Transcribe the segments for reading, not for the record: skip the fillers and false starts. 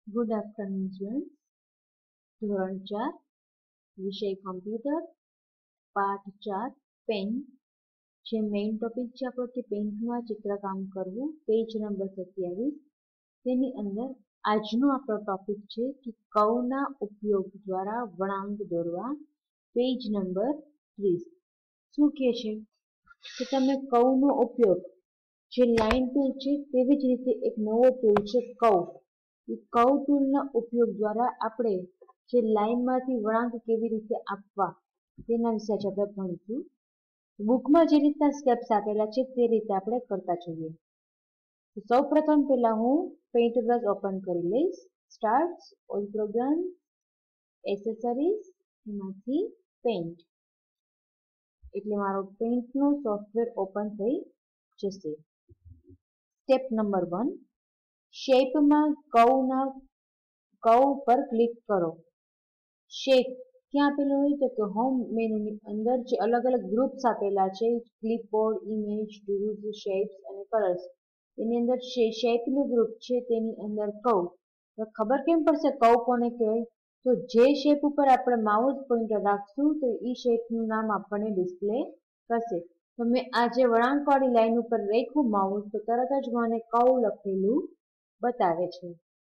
Good afternoon students. ધોરણ 4 વિષય computer પાઠ 4 પેન જે મેઇન ટોપિક છે આપણો કે પેન્ટમાં ચિત્રકામ કરવું પેજ નંબર 27. તેની અંદર આજનો આપણો ટોપિક છે કે કર્વના ઉપયોગ દ્વારા વળાંક દોરવા પેજ નંબર 30. શું કહે છે કે તમે કર્વનો ઉપયોગ જે લાઇન ટૂલ છે તેવી જ રીતે એક નવો ટૂલ છે કર્વ ટૂલના ઉપયોગ દ્વારા આપણે જે લાઇનમાંથી વળાંક કેવી રીતે આપવા તેના વિશે જ આપણે ભણીશું. બુકમાં જે રીતના સ્ટેપ્સ આપેલા છે તે રીતે આપણે કરતા જઈએ. સૌ પ્રથમ પહેલા હું પેઇન્ટ બ્રશ ઓપન કરી લઈશ. સ્ટાર્ટ, ઓલ પ્રોગ્રામ, એસેસરીઝ, એમાંથી પેઇન્ટ, એટલે મારો પેઇન્ટનો સોફ્ટવેર ઓપન થઈ જશે. સ્ટેપ નંબર 1, શેપમાં કર્વ પર ક્લિક કરો. શેપ ક્યાં આપેલું હોય તો કે હોમ મેનુની અંદર જે અલગ અલગ ગ્રુપ્સ આપેલા છે ક્લિપબોર્ડ, ઇમેજ, ટૂલ્સ, શેપ્સ અને કલર્સ, એની અંદર શેપનું ગ્રુપ છે તેની અંદર કર્વ. તો ખબર કેમ પડશે કર્વ કોને કહેવાય? તો જે શેપ ઉપર આપણે માઉસ પોઇન્ટર રાખશું તો એ શેપનું નામ આપણને ડિસ્પ્લે કરશે. તો મેં આ જે વળાંકવાળી લાઈન ઉપર રાખ્યું માઉસ તો તરત જ મને કર્વ લખેલું બતાવે છે.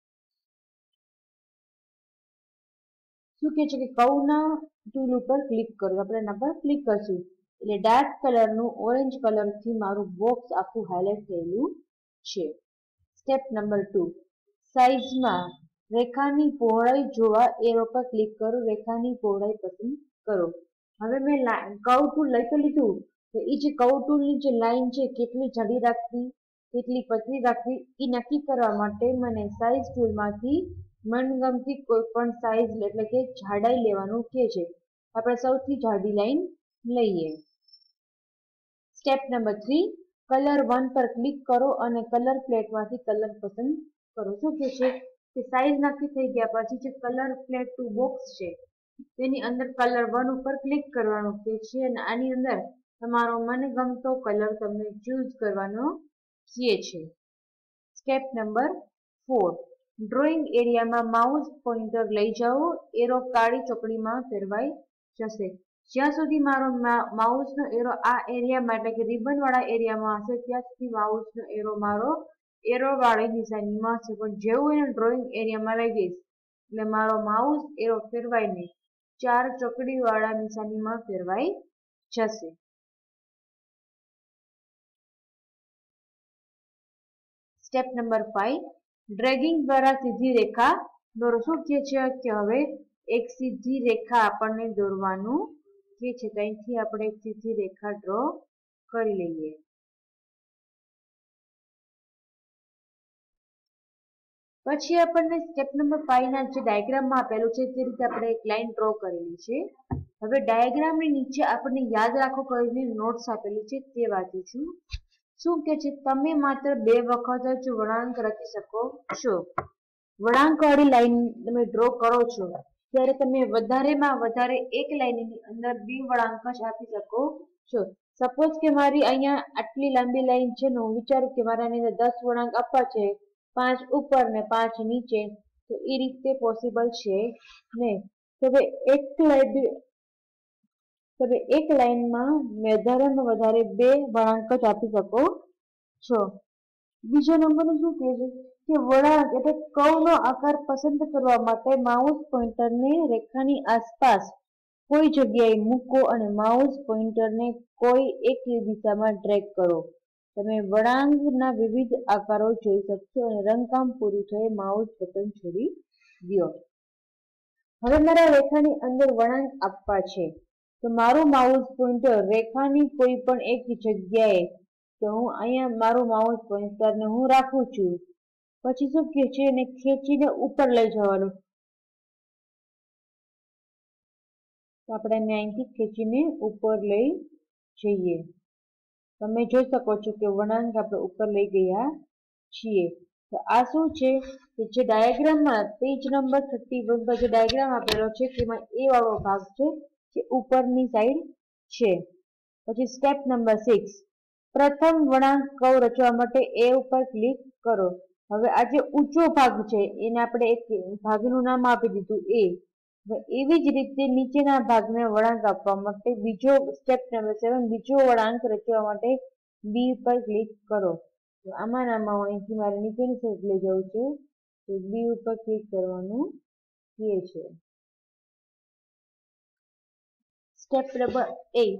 શું કહે છે કે કર્વના ટૂલ ઉપર ક્લિક કરો. આપણે એના પર ક્લિક કરશું એટલે ડાર્ક કલરનું ઓરેન્જ કલરથી મારું બોક્સ આખું હાઇલાઇટ થયેલું છે. સ્ટેપ નંબર 2, સાઇઝમાં રેખાની પહોળાઈ જોવા એરો પર ક્લિક કરો. રેખાની પહોળાઈ પસંદ કરો. હવે મેં કર્વ ટૂલ લઈ તો લીધું તો એ જે કર્વ ટૂલની જે લાઈન છે કેટલી જાડી રાખવી કેટલી પતલી રાખવી એ નક્કી કરવા માટે મને સાઇઝ ટૂલમાંથી મનગમતી કોઈ પણ સાઇઝ એટલે કે જાડાઈ લેવાનું કહે છે. આપણે સૌથી જાડી લાઈન લઈએ. સ્ટેપ નંબર 3, કલર 1 પર ક્લિક કરો અને કલર પ્લેટમાંથી કલર પસંદ કરો. શું કહે છે કે સાઇઝ નક્કી થઈ ગયા પછી જે કલર પ્લેટ ટુ બોક્સ છે તેની અંદર કલર 1 ઉપર ક્લિક કરવાનું કહે છે અને આની અંદર તમારો મનગમતો કલર તમને ચૂઝ કરવાનો કહે છે. સ્ટેપ નંબર 4, ડ્રોઈંગ એરિયામાં માઉસ પોઇન્ટર લઈ જાઓ. એરો કાળી ચોકડીમાં ફેરવાઈ જશે. જ્યાં સુધી મારો માઉસનો એરો આ એરિયામાં એટલે કે રિબન વાળા એરિયામાં હશે ત્યાં સુધી માઉસનો એરો મારો એરો વાળી નિશાનીમાં હશે. પણ જેવું એને ડ્રોઈંગ એરિયામાં લઈ જઈશ એટલે મારો માઉસ એરો ફેરવાઈને 4 ચોકડી વાળા નિશાનીમાં ફેરવાઈ જશે. સ્ટેપ નંબર 5, ડ્રેગિંગ દ્વારા સીધી રેખા દોરો. શું કહે છે કે હવે એક સીધી રેખા આપણને દોરવાનું કહે છે. ત્યાંથી આપણે એક સીધી રેખા ડ્રો કરી લઈએ. પછી આપણને સ્ટેપ નંબર 5 ના જે ડાયાગ્રામમાં આપેલું છે તે રીતે આપણે એક લાઈન ડ્રો કરેલી છે. હવે ડાયાગ્રામની નીચે આપણને યાદ રાખો કરીને નોટ્સ આપેલી છે તે વાંચું છું. શું કે છે તમે માત્ર 2 વખત જ વળાંક રાખી શકો છો. વળાંકવાળી લાઈન તમે ડ્રો કરો છો ત્યારે તમે વધારેમાં વધારે એક લાઈનની અંદર 2 વળાંક જ આપી શકો છો. સપોઝ કે મારી અહીંયા આટલી લાંબી લાઈન છે ને હું વિચારું કે મારે આની અંદર 10 વળાંક આપવા છે, 5 ઉપર ને 5 નીચે, તો એ રીતે પોસિબલ છે નહીં. તમે એક લાઈનમાં વધારેમાં વધારે 2 વળાંક જ આપી શકો છો. બીજો નંબરનું શું કહે છે કે વળાંક એટલે કર્વનો આકાર પસંદ કરવા માટે માઉસ પોઇન્ટરને રેખાની આસપાસ કોઈ જગ્યાએ મૂકો અને માઉસ પોઇન્ટરને કોઈ એક દિશામાં ડ્રેગ કરો. તમે વળાંકના વિવિધ આકારો જોઈ શકશો અને રંગકામ પૂરું થયે માઉસ બટન છોડી દો. હવે મારા રેખાની અંદર વળાંક આપવા છે તો મારું માઉસ પોઇન્ટર રેખાની કોઈ પણ એક જગ્યાએ તો હું અહીંયા મારું માઉસ પોઇન્ટરને હું રાખું છું. પછી શું કહે છે એને ખેંચીને ઉપર લઈ જવાનું. તો આપણે એને અહીંથી ખેંચીને ઉપર લઈ જઈએ. તમે જોઈ શકો છો કે વળાંક આપણે ઉપર લઈ ગયા છીએ. તો આ શું છે કે જે ડાયાગ્રામમાં પેજ નંબર 31 પર જે ડાયાગ્રામ આપેલો છે તેમાં એ વાળો ભાગ છે જે ઉપરની સાઈડ છે. પછી સ્ટેપ નંબર 6, પ્રથમ વળાંક કર્વ રચવા માટે એ ઉપર ક્લિક કરો. હવે આ જે ઊંચો ભાગ છે એને આપણે એક ભાગનું નામ આપી દીધું એ. હવે એવી જ રીતે નીચેના ભાગને વળાંક આપવા માટે બીજો સ્ટેપ નંબર 7 બીજો વળાંક રચવા માટે બી ઉપર ક્લિક કરો. તો આમાં અહીંથી મારે નીચેની સાઈડ લઈ જવું છે, તો બી ઉપર ક્લિક કરવાનું કહે છે. સ્ટેપ નંબર 8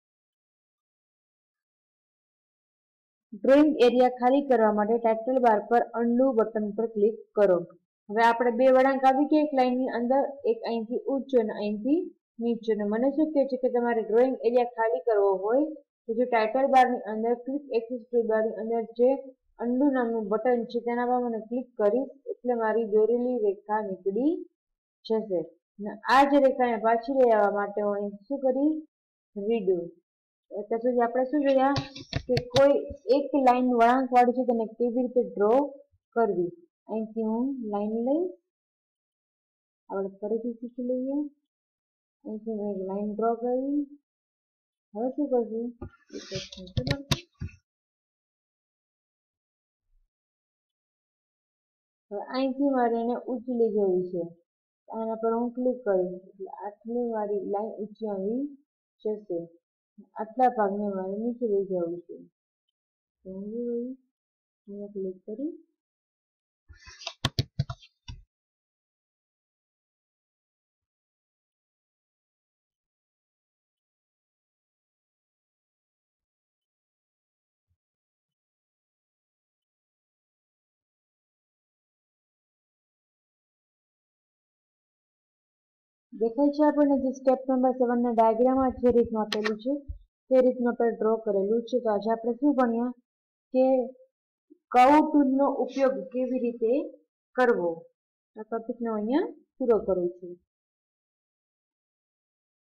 ડ્રોઈંગ એરિયા ખાલી કરવા માટે ટાઇટલ બાર પર અન્ડુ બટન પર ક્લિક કરો. હવે આપણે બે વળાંક આવી ગયા એક લાઈનની અંદર, એક અહીંથી ઊંચો અને અહીંથી નીચો. મને શું કહે છે કે તમારે ડ્રોઈંગ એરિયા ખાલી કરવો હોય તો જે ટાઇટલ બારની અંદર ક્વિક એક્સેસ ટૂલબારની અંદર જે અન્ડુ નામનું બટન છે તેના પર મને ક્લિક કરીશ એટલે મારી દોરેલી રેખા નીકળી જશે. અને આ જ રેખાને પાછી લઈ આવવા માટે હું અહીં શું કરીશ, રીડુ. અત્યાર સુધી આપણે શું જોયા કે કોઈ એક લાઈન વળાંક વાળી છે તેને કેવી રીતે ડ્રો કરવી. અહીંથી હું લાઈન લઈશ, આપણે ફરીથી શીખી લઈએ. અહીંથી મેં એક લાઈન ડ્રો કરી. હવે શું કરશું, હવે અહીંથી મારે એને ઊંચી લઈ જવી છે, આના પર હું ક્લિક કરીશ એટલે આટલી મારી લાઈન ઊંચી આવી જશે. આટલા ભાગને મારે નીચે લઈ જવું છે, તો હું અહીંયા ક્લિક કરી દેખાય છે આપણને જે સ્ટેપ નંબર 7 ના ડાયાગ્રામમાં જે રીતનું આપેલું છે તે રીતનું આપણે ડ્રો કરેલું છે. તો આજે આપણે શું ભણ્યા કે કર્વ ટૂલનો ઉપયોગ કેવી રીતે કરવો. આ ટોપિકને અહીંયા પૂરો કરું છું.